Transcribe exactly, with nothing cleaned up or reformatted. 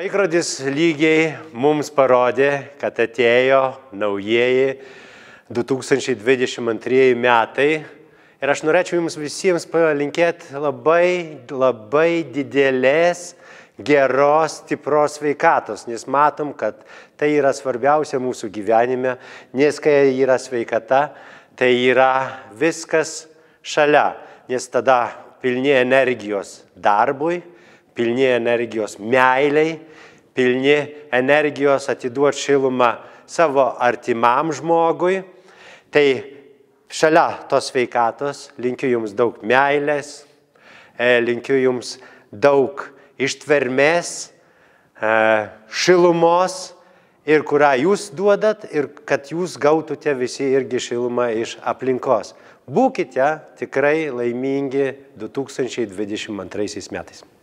Laikrodis lygiai mums parodė, kad atėjo naujieji du tūkstančiai dvidešimt antrieji metai ir aš norėčiau jums visiems palinkėti labai, labai didelės, geros, stipros sveikatos, nes matom, kad tai yra svarbiausia mūsų gyvenime, nes kai yra sveikata, tai yra viskas šalia, nes tada pilni energijos darbui, pilni energijos meiliai, pilni energijos atiduoti šilumą savo artimam žmogui. Tai šalia tos sveikatos linkiu jums daug meilės, linkiu jums daug ištvermės, šilumos ir kurią jūs duodat ir kad jūs gautumėte visi irgi šilumą iš aplinkos. Būkite tikrai laimingi du tūkstančiai dvidešimt antraisiais metais.